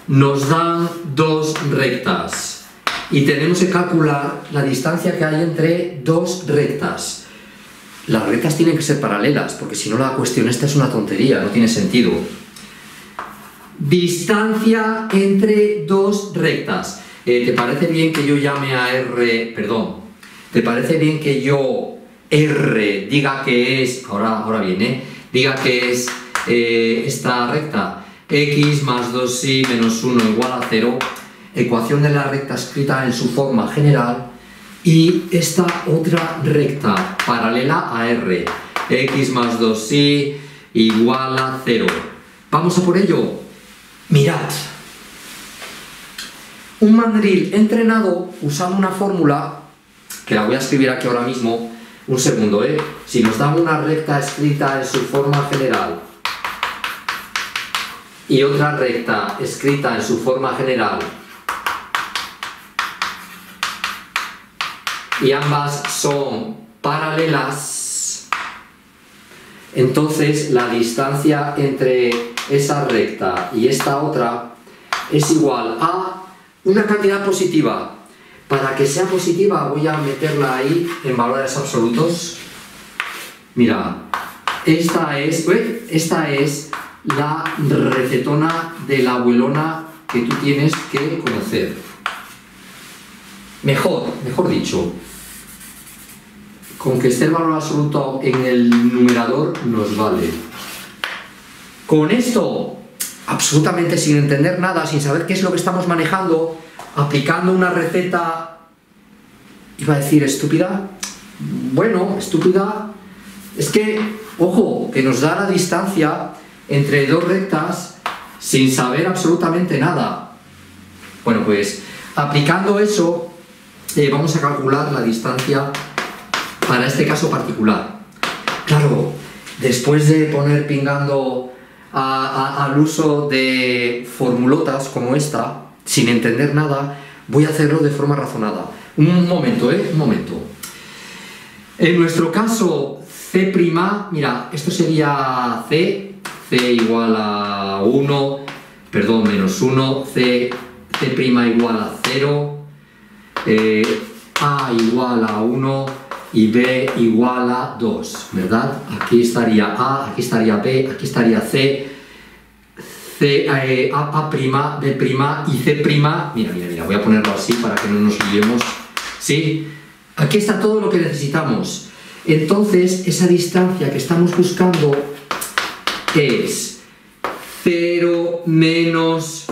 nos dan dos rectas y tenemos que calcular la distancia que hay entre dos rectas. Las rectas tienen que ser paralelas, porque si no la cuestión esta es una tontería, no tiene sentido. Distancia entre dos rectas. ¿Te parece bien que yo llame a R, perdón, ¿te parece bien que yo R diga que es, ahora viene, diga que es esta recta, x más 2y menos 1 igual a 0, ecuación de la recta escrita en su forma general, y esta otra recta paralela a R, x más 2y igual a 0. Vamos a por ello. Mirad. Un mandril entrenado usando una fórmula, que la voy a escribir aquí ahora mismo, un segundo, si nos dan una recta escrita en su forma general y otra recta escrita en su forma general y ambas son paralelas, entonces la distancia entre esa recta y esta otra es igual a una cantidad positiva. Para que sea positiva voy a meterla ahí en valores absolutos. Mira, esta es la recetona de la abuelona que tú tienes que conocer. Mejor dicho, con que esté el valor absoluto en el numerador nos vale. Con esto, absolutamente sin entender nada, sin saber qué es lo que estamos manejando, aplicando una receta, iba a decir estúpida, bueno, estúpida, es que, ojo, que nos da la distancia entre dos rectas sin saber absolutamente nada. Bueno, pues aplicando eso vamos a calcular la distancia para este caso particular. Claro, después de poner pingando al uso de formulotas como esta, sin entender nada, voy a hacerlo de forma razonada. Un momento, un momento. En nuestro caso, C', mira, esto sería C igual a 1, perdón, menos 1, C' igual a 0, A igual a 1 y B igual a 2, ¿verdad? Aquí estaría A, aquí estaría B, aquí estaría C, A', B' y C', mira, voy a ponerlo así para que no nos liemos, ¿sí? Aquí está todo lo que necesitamos. Entonces, esa distancia que estamos buscando es 0 menos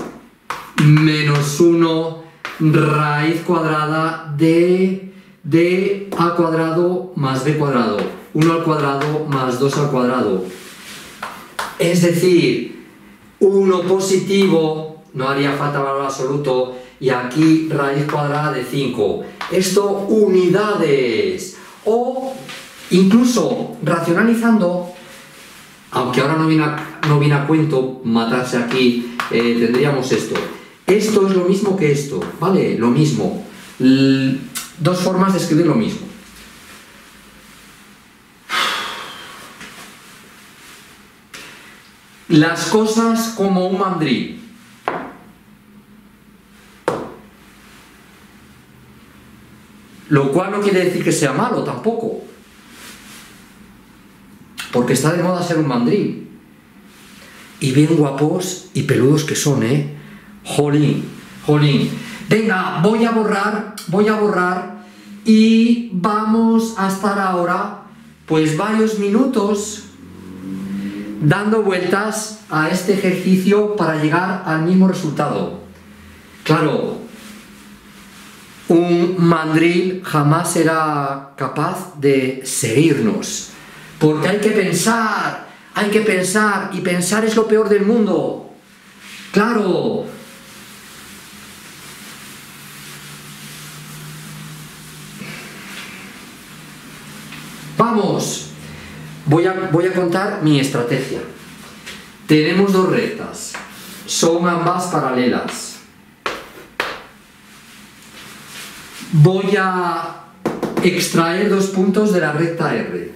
1 raíz cuadrada de a cuadrado más b cuadrado, 1 al cuadrado más 2 al cuadrado. Es decir, 1 positivo, no haría falta valor absoluto, y aquí raíz cuadrada de 5. Esto unidades. O incluso racionalizando, aunque ahora no viene a cuento matarse aquí, tendríamos esto. Esto es lo mismo que esto, ¿vale? Lo mismo. Dos formas de escribir lo mismo. Las cosas como un mandril. Lo cual no quiere decir que sea malo tampoco. Porque está de moda ser un mandril. Y bien guapos y peludos que son, ¿eh? Jolín, jolín. Venga, voy a borrar y vamos a estar ahora pues varios minutos dando vueltas a este ejercicio para llegar al mismo resultado. Claro, un mandril jamás será capaz de seguirnos, porque hay que pensar, y pensar es lo peor del mundo. Claro. Vamos, voy a contar mi estrategia. Tenemos dos rectas, son ambas paralelas. Voy a extraer dos puntos de la recta R.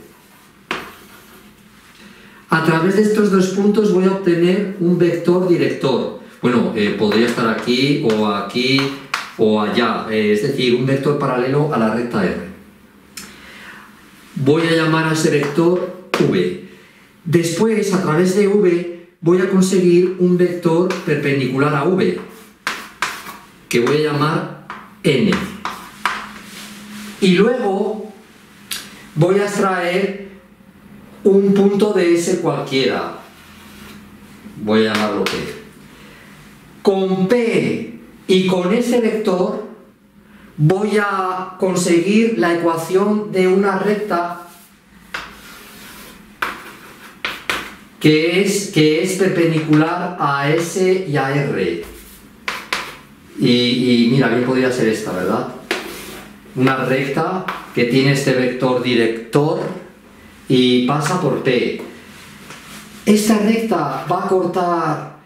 A través de estos dos puntos voy a obtener un vector director. bueno, podría estar aquí o allá, es decir, un vector paralelo a la recta R. Voy a llamar a ese vector V. Después, a través de V, voy a conseguir un vector perpendicular a V, que voy a llamar N. Y luego voy a extraer un punto de S cualquiera. Voy a llamarlo P. Con P y con ese vector voy a conseguir la ecuación de una recta que es perpendicular a S y a R. Y mira, bien podría ser esta, ¿verdad? Una recta que tiene este vector director y pasa por P. Esta recta va a cortar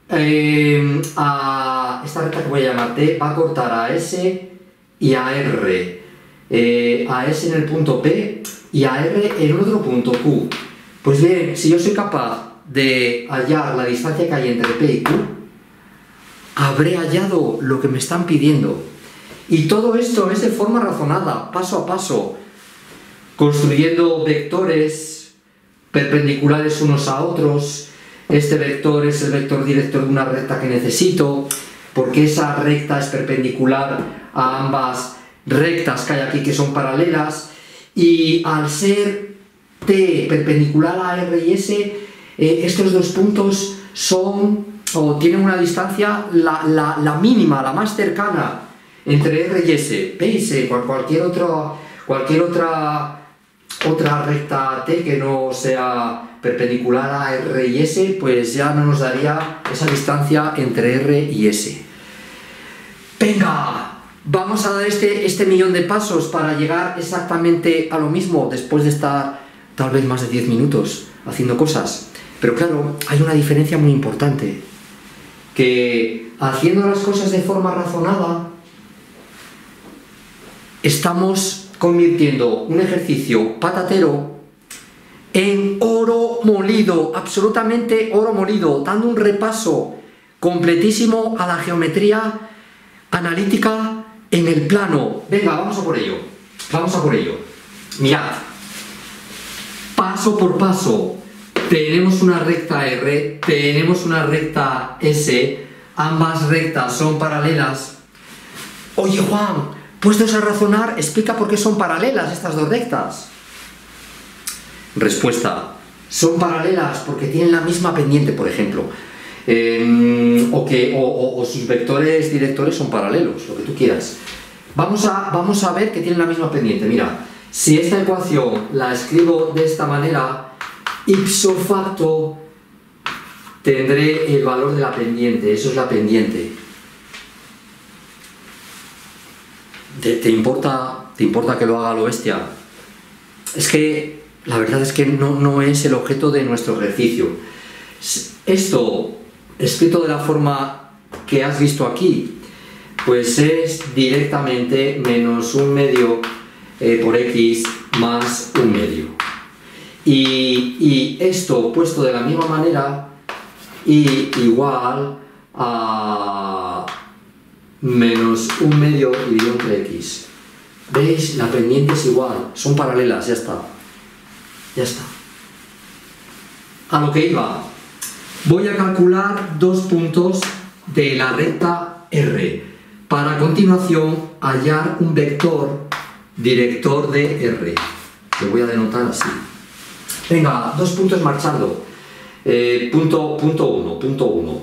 esta recta que voy a llamar T, va a cortar a S y a R. A S en el punto P y a R en otro punto Q. Pues bien, si yo soy capaz de hallar la distancia que hay entre P y Q, habré hallado lo que me están pidiendo. Y todo esto es de forma razonada, paso a paso, construyendo vectores perpendiculares unos a otros. Este vector es el vector director de una recta que necesito, porque esa recta es perpendicular a ambas rectas que hay aquí que son paralelas, y al ser T perpendicular a R y S, estos dos puntos son o tienen una distancia la mínima, la más cercana entre R y S. P y S, cualquier otra recta T que no sea perpendicular a R y S, pues ya no nos daría esa distancia entre R y S. Venga, vamos a dar este millón de pasos para llegar exactamente a lo mismo después de estar tal vez más de 10 minutos haciendo cosas. Pero claro, hay una diferencia muy importante, que haciendo las cosas de forma razonada estamos convirtiendo un ejercicio patatero en oro molido, absolutamente oro molido, dando un repaso completísimo a la geometría analítica en el plano. Venga, vamos a por ello. Vamos a por ello. Mirad. Paso por paso. Tenemos una recta R, tenemos una recta S, ambas rectas son paralelas. Oye, Juan, puestos a razonar, explica por qué son paralelas estas dos rectas. Respuesta: son paralelas porque tienen la misma pendiente, por ejemplo, o sus vectores directores son paralelos, lo que tú quieras. Vamos a ver que tienen la misma pendiente. Mira, si esta ecuación la escribo de esta manera, ipso facto tendré el valor de la pendiente. Eso es la pendiente. ¿Te importa que lo haga a lo bestia? Es que la verdad es que no es el objeto de nuestro ejercicio. Esto, escrito de la forma que has visto aquí, pues es directamente menos un medio por x más un medio. Y esto puesto de la misma manera y igual a menos un medio dividido entre x. ¿Veis? La pendiente es igual, son paralelas, ya está. Ya está. A lo que iba. Voy a calcular dos puntos de la recta R para a continuación hallar un vector director de R. Lo voy a denotar así. Venga, dos puntos marchando. Punto 1.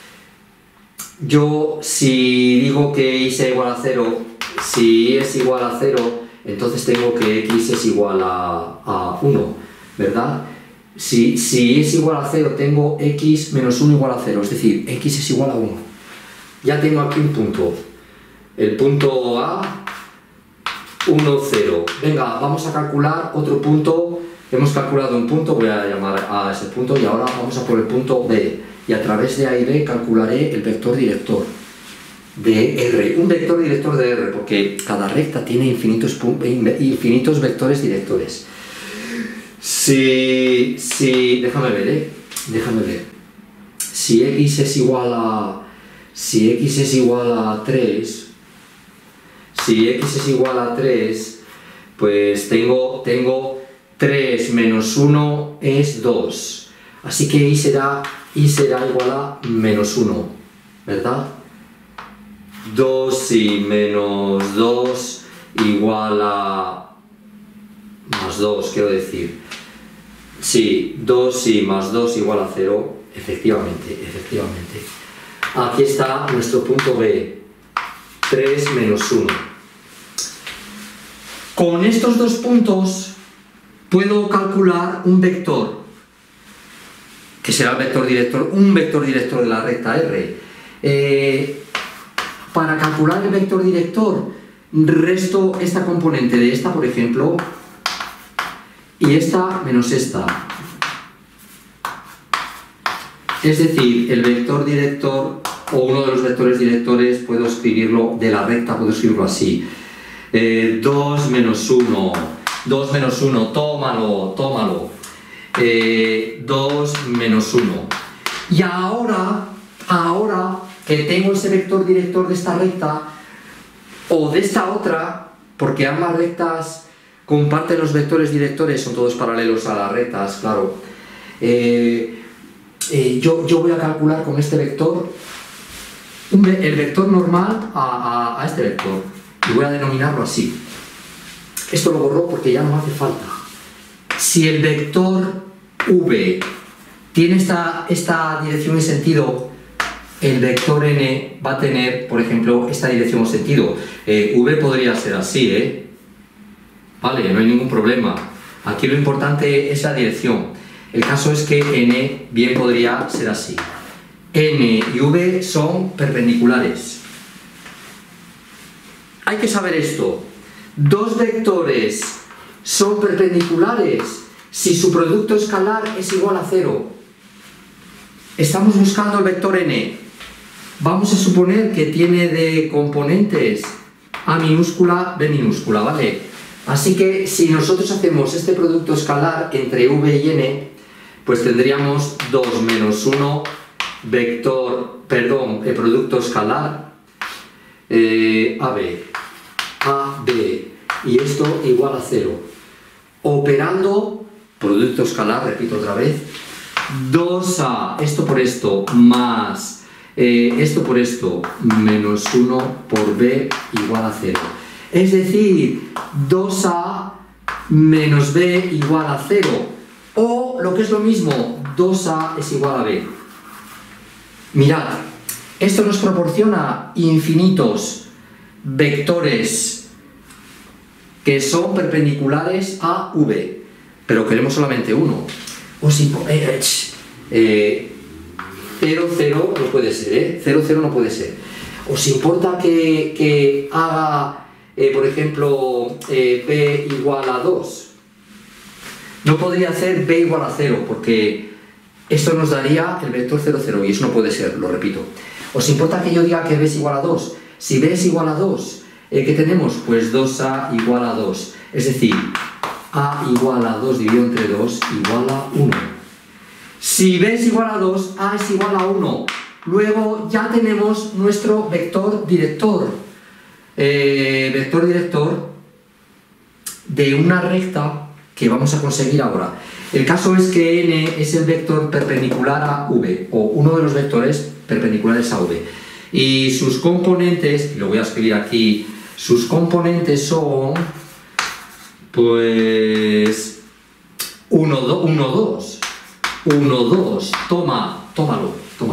Yo, si digo que y sea igual a 0, si y es igual a 0, entonces tengo que x es igual a 1, ¿verdad? Si es igual a 0, tengo x menos 1 igual a 0, es decir, x es igual a 1. Ya tengo aquí un punto. El punto A, 1, 0. Venga, vamos a calcular otro punto. Hemos calculado un punto, voy a llamar a ese punto, y ahora vamos a por el punto B. Y a través de A y B calcularé el vector director de R. Un vector director de R, porque cada recta tiene infinitos vectores directores. Déjame ver. si x es igual a 3, si x es igual a 3, pues tengo 3 menos 1 es 2. Así que y será igual a menos 1, ¿verdad? 2 y menos 2 igual a más 2, quiero decir. Sí, 2 y más 2 igual a 0, efectivamente. Aquí está nuestro punto B, 3 menos 1. Con estos dos puntos puedo calcular un vector, que será el vector director, un vector director de la recta R. Para calcular el vector director, resto esta componente de esta, por ejemplo, y esta menos esta. Es decir, el vector director, o uno de los vectores directores, puedo escribirlo de la recta, puedo escribirlo así. 2 menos 1, tómalo. 2 menos 1. Y ahora que tengo ese vector director de esta recta, o de esta otra, porque ambas rectas comparten los vectores directores, son todos paralelos a las rectas, claro. Yo voy a calcular con este vector el vector normal a este vector, y voy a denominarlo así. Esto lo borro porque ya no hace falta. Si el vector v tiene esta dirección y sentido, el vector n va a tener, por ejemplo, esta dirección o sentido. V podría ser así, Vale, no hay ningún problema. Aquí lo importante es la dirección. El caso es que n bien podría ser así. N y v son perpendiculares. Hay que saber esto. Dos vectores son perpendiculares si su producto escalar es igual a 0. Estamos buscando el vector n. Vamos a suponer que tiene de componentes a minúscula, b minúscula, ¿vale? Así que si nosotros hacemos este producto escalar entre v y n, pues tendríamos 2 menos 1 producto escalar AB, y esto igual a 0. Operando producto escalar, repito otra vez, 2a, esto por esto, más esto por esto, menos 1 por b igual a 0. Es decir, 2a menos b igual a 0. O, lo que es lo mismo, 2a es igual a b. Mirad, esto nos proporciona infinitos vectores que son perpendiculares a v, pero queremos solamente uno. O si 0, 0 no puede ser, 0, 0 no puede ser. ¿Os importa que haga, por ejemplo, b igual a 2? No podría hacer b igual a 0, porque esto nos daría el vector 0, 0, y eso no puede ser, lo repito. ¿Os importa que yo diga que b es igual a 2? Si b es igual a 2, ¿qué tenemos? Pues 2a igual a 2. Es decir, a igual a 2 dividido entre 2 igual a 1. Si b es igual a 2, a es igual a 1. Luego ya tenemos nuestro vector director. Vector director de una recta que vamos a conseguir ahora. El caso es que n es el vector perpendicular a v, o uno de los vectores perpendiculares a v. Y sus componentes, lo voy a escribir aquí, sus componentes son, pues, 1, 2. 1, 2, tómalo.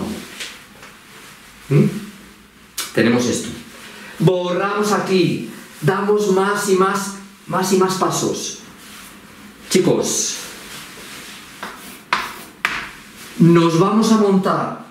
Tenemos esto. Borramos aquí, damos más y más pasos. Chicos, nos vamos a montar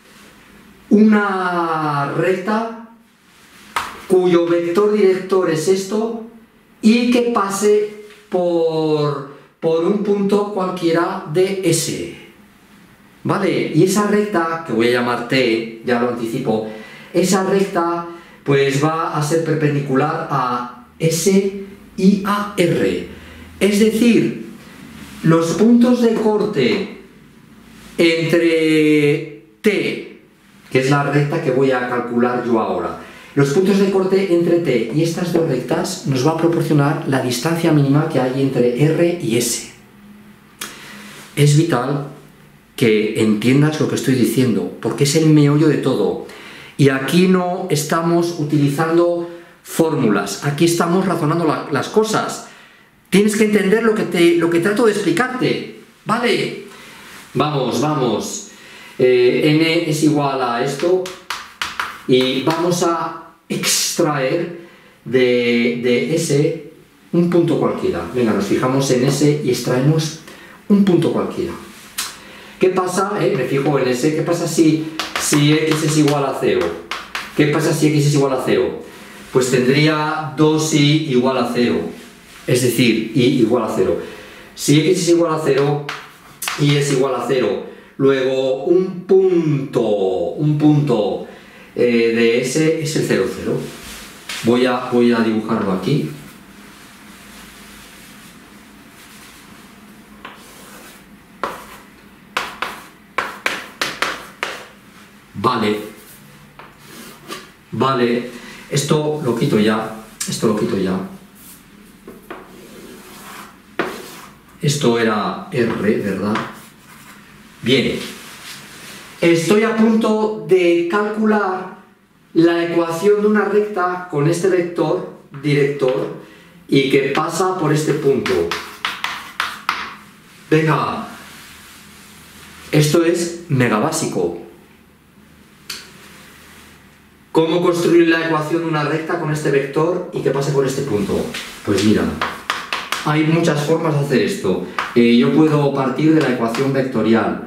una recta cuyo vector director es esto y que pase por un punto cualquiera de S. ¿Vale? Y esa recta, que voy a llamar T, ya lo anticipo, esa recta pues va a ser perpendicular a S y a R. Es decir, los puntos de corte entre T, que es la recta que voy a calcular yo ahora. Los puntos de corte entre T y estas dos rectas nos va a proporcionar la distancia mínima que hay entre R y S. Es vital que entiendas lo que estoy diciendo, porque es el meollo de todo. Y aquí no estamos utilizando fórmulas, aquí estamos razonando las cosas. Tienes que entender lo que trato de explicarte, ¿vale? Vamos. N es igual a esto y vamos a extraer de S un punto cualquiera. Venga, nos fijamos en S y extraemos un punto cualquiera. ¿Qué pasa? Me fijo en S. ¿Qué pasa si X es igual a 0? ¿Qué pasa si X es igual a 0? Pues tendría 2y igual a 0. Es decir, y igual a 0. Si X es igual a 0, y es igual a 0. Luego un punto de S es el 0, 0. Voy a dibujarlo aquí. Vale, esto lo quito ya, Esto era R, ¿verdad? Bien, estoy a punto de calcular la ecuación de una recta con este vector director y que pasa por este punto. Venga, esto es mega básico. ¿Cómo construir la ecuación de una recta con este vector y que pase por este punto? Pues mira, hay muchas formas de hacer esto. Yo puedo partir de la ecuación vectorial.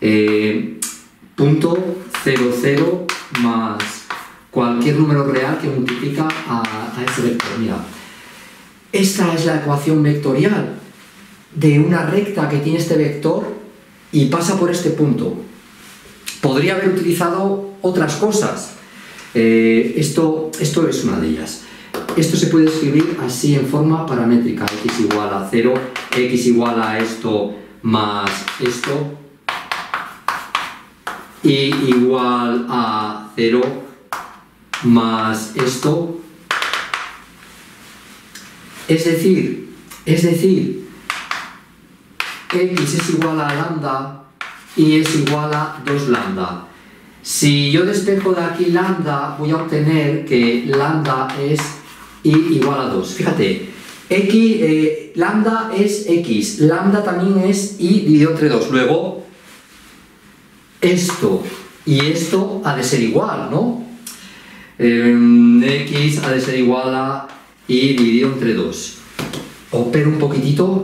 Punto 0, 0 más cualquier número real que multiplica a ese vector. Mira, esta es la ecuación vectorial de una recta que tiene este vector y pasa por este punto. Podría haber utilizado otras cosas. Esto es una de ellas. Esto se puede escribir así en forma paramétrica. X igual a 0, X igual a esto más esto, y igual a 0 más esto. Es decir, X es igual a lambda y es igual a 2 lambda. Si yo despejo de aquí lambda, voy a obtener que lambda es y igual a 2. Fíjate, lambda es x, lambda también es y dividido entre 2. Luego, esto y esto ha de ser igual, ¿no? X ha de ser igual a y dividido entre 2. Opero un poquitito,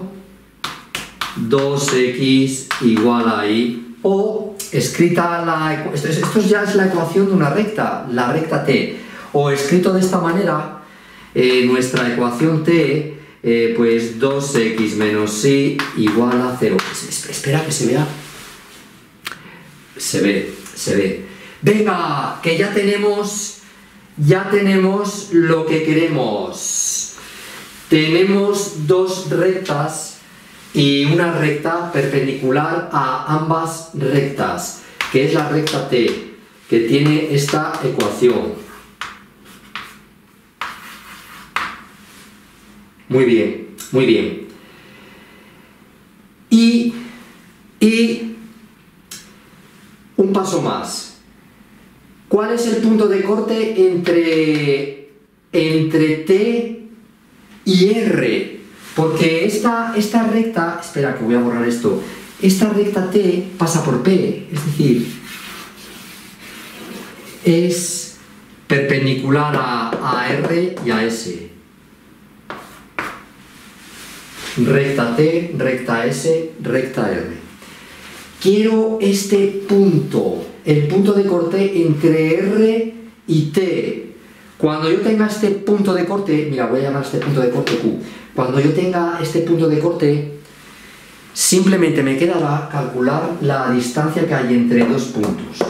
2x igual a y, o escrita esto ya es la ecuación de una recta, la recta t, o escrito de esta manera, nuestra ecuación t, pues 2x menos y igual a 0. Espera que se vea. Se ve. Venga, que ya tenemos lo que queremos. Tenemos dos rectas y una recta perpendicular a ambas rectas, que es la recta t, que tiene esta ecuación. Muy bien. Y un paso más. ¿Cuál es el punto de corte entre T y R? Porque esta recta, espera que voy a borrar esto, esta recta T pasa por P, es decir, es perpendicular a R y a S. Recta T, recta S, recta R. Quiero este punto, el punto de corte entre R y T. Cuando yo tenga este punto de corte, mira, voy a llamar este punto de corte Q. Cuando yo tenga este punto de corte, simplemente me quedará calcular la distancia que hay entre dos puntos.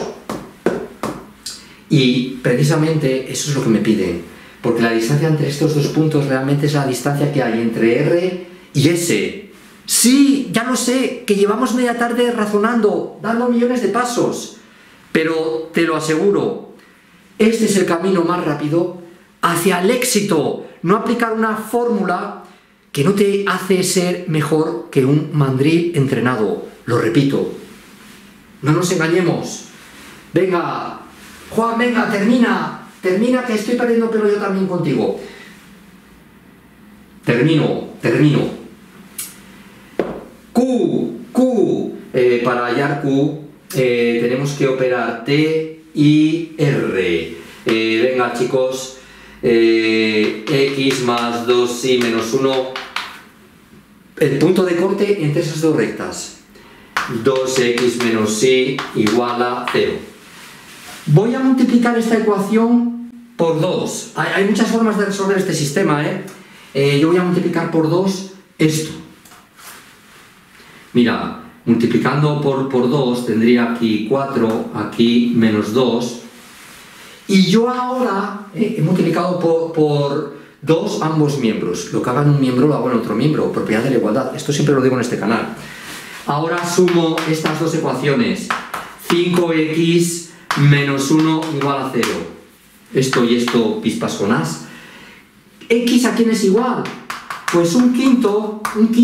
Y precisamente eso es lo que me piden, porque la distancia entre estos dos puntos realmente es la distancia que hay entre R y S. Sí, ya lo sé, que llevamos media tarde razonando, dando millones de pasos, Pero te lo aseguro, este es el camino más rápido hacia el éxito. No aplicar una fórmula que no te hace ser mejor que un mandril entrenado. Lo repito, no nos engañemos. Venga, Juan, venga, termina, que estoy perdiendo pelo yo también contigo. Termino. Para hallar Q tenemos que operar T y R. Venga, chicos, X más 2y menos 1. El punto de corte entre esas dos rectas. 2x menos y igual a 0. Voy a multiplicar esta ecuación por 2. Hay muchas formas de resolver este sistema, yo voy a multiplicar por 2 esto. Mira, multiplicando por 2 tendría aquí 4, aquí menos 2. Y yo ahora he multiplicado por 2 ambos miembros. Lo que haga en un miembro lo hago en otro miembro. Propiedad de la igualdad. Esto siempre lo digo en este canal. Ahora sumo estas dos ecuaciones. 5x menos 1 igual a 0. Esto y esto, pispas con as. ¿X a quién es igual? Pues un quinto.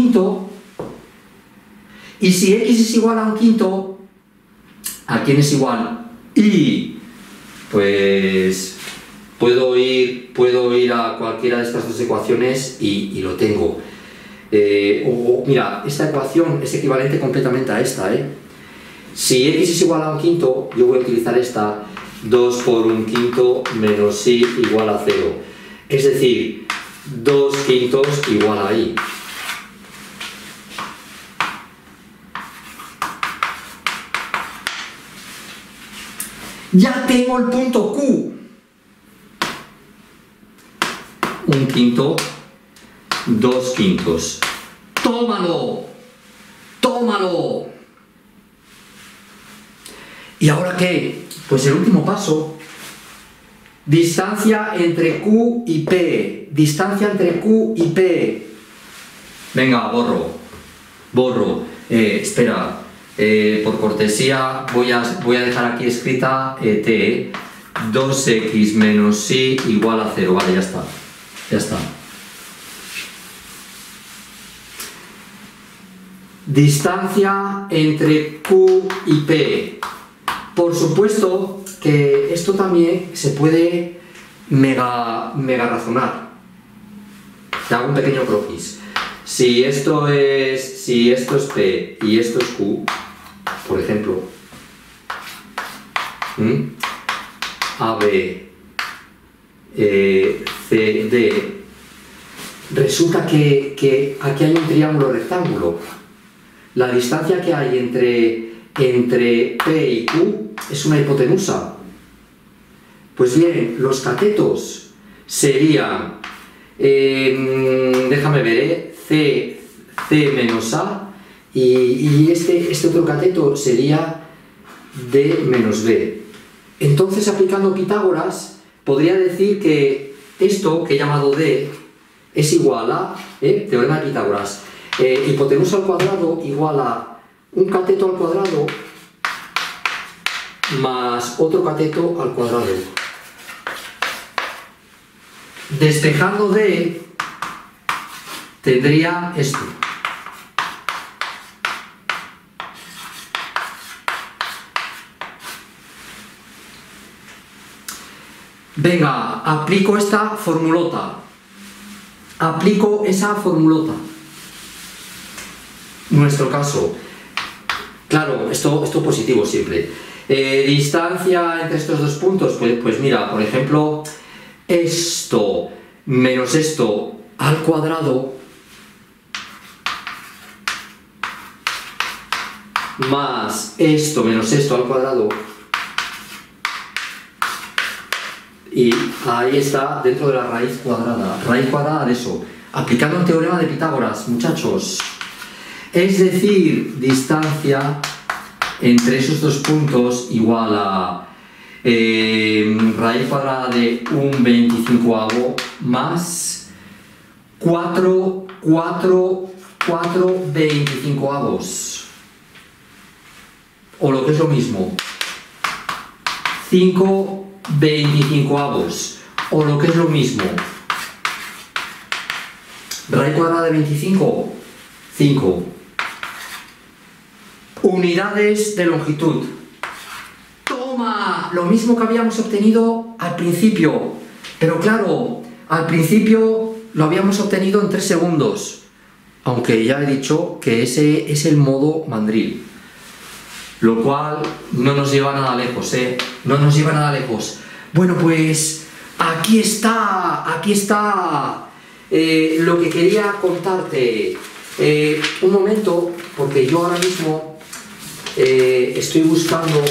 Y si x es igual a un quinto, ¿a quién es igual? Y pues puedo ir a cualquiera de estas dos ecuaciones y lo tengo. Mira, esta ecuación es equivalente completamente a esta, Si x es igual a un quinto, yo voy a utilizar esta, 2 por un quinto menos y igual a 0. Es decir, 2 quintos igual a y. Ya tengo el punto Q. Un quinto, 2 quintos. ¡Tómalo! ¿Y ahora qué? Pues el último paso. Distancia entre Q y P. Venga, borro. Espera. Por cortesía voy a dejar aquí escrita T. 2x menos y igual a 0. Vale, ya está. Distancia entre Q y P. Por supuesto que esto también se puede mega razonar. Te hago un pequeño croquis. Si esto es P y esto es Q, por ejemplo, AB, CD, resulta que aquí hay un triángulo rectángulo. La distancia que hay entre P y Q es una hipotenusa. Pues bien, los catetos serían, déjame ver, C menos A, y este otro cateto sería D menos B. Entonces, aplicando Pitágoras, podría decir que esto que he llamado D es igual a, teorema de Pitágoras, hipotenusa al cuadrado igual a un cateto al cuadrado más otro cateto al cuadrado. Despejando D, tendría esto. Venga, aplico esta formulota. Aplico esa formulota. Nuestro caso. Claro, esto positivo siempre. Distancia entre estos dos puntos, pues mira, por ejemplo, esto menos esto al cuadrado más esto menos esto al cuadrado, y ahí está dentro de la raíz cuadrada de eso, aplicando el teorema de Pitágoras, muchachos. Es decir, distancia entre esos dos puntos igual a raíz cuadrada de un 25avo más 4 25avos. O lo que es lo mismo, 5/25. O lo que es lo mismo, raíz cuadrada de 25, 5. Unidades de longitud. ¡Toma! Lo mismo que habíamos obtenido al principio. Pero claro, al principio lo habíamos obtenido en 3 segundos. Aunque ya he dicho que ese es el modo mandril. Lo cual no nos lleva nada lejos, ¿eh? No nos lleva nada lejos. Bueno, pues aquí está lo que quería contarte. Un momento, porque yo ahora mismo estoy buscando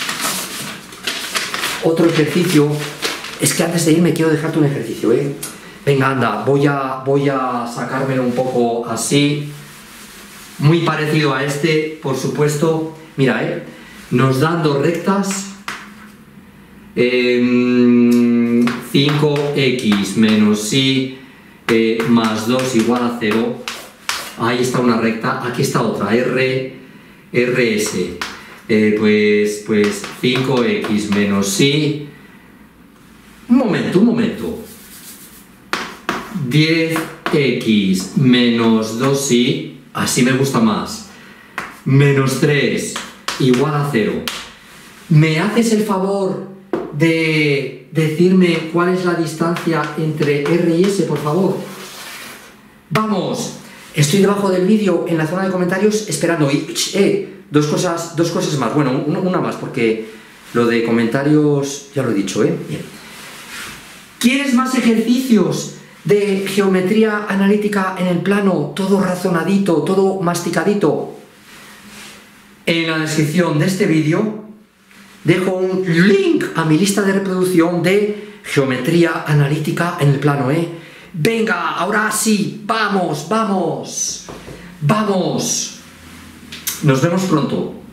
otro ejercicio. Es que antes de irme quiero dejarte un ejercicio, ¿eh? Venga, anda, voy a sacármelo un poco así. Muy parecido a este, por supuesto. Mira, nos dan dos rectas. 5x menos y más 2 igual a 0. Ahí está una recta. Aquí está otra, RS. Pues 5x menos y... Un momento. 10x menos 2y, así me gusta más, menos 3 igual a 0. ¿Me haces el favor de decirme cuál es la distancia entre R y S, por favor? Vamos, estoy debajo del vídeo en la zona de comentarios esperando. Y dos cosas más, bueno, una más, porque lo de comentarios ya lo he dicho, Bien. ¿Quieres más ejercicios de geometría analítica en el plano, todo razonadito, todo masticadito? En la descripción de este vídeo dejo un link a mi lista de reproducción de geometría analítica en el plano, Venga, ahora sí, vamos. Nos vemos pronto.